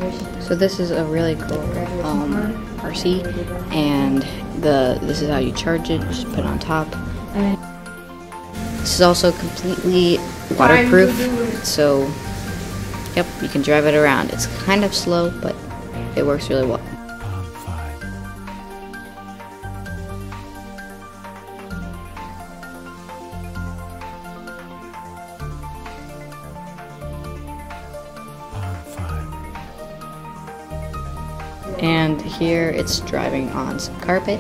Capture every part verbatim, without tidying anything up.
So this is a really cool um, R C, and the this is how you charge it. Just put it on top. This is also completely waterproof, so yep, you can drive it around. It's kind of slow, but it works really well. And here it's driving on some carpet.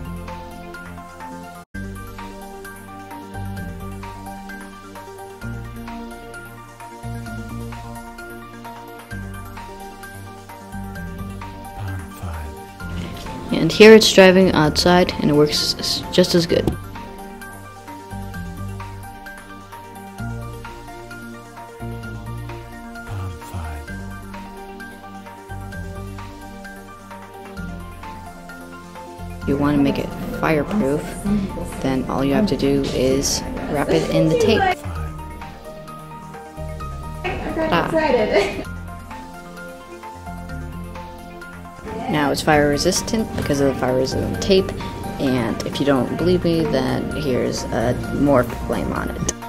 And here it's driving outside, and it works just as good. If you want to make it fireproof, then all you have to do is wrap it in the tape. Now it's fire resistant because of the fire resistant tape, and if you don't believe me, then here's a more flame on it.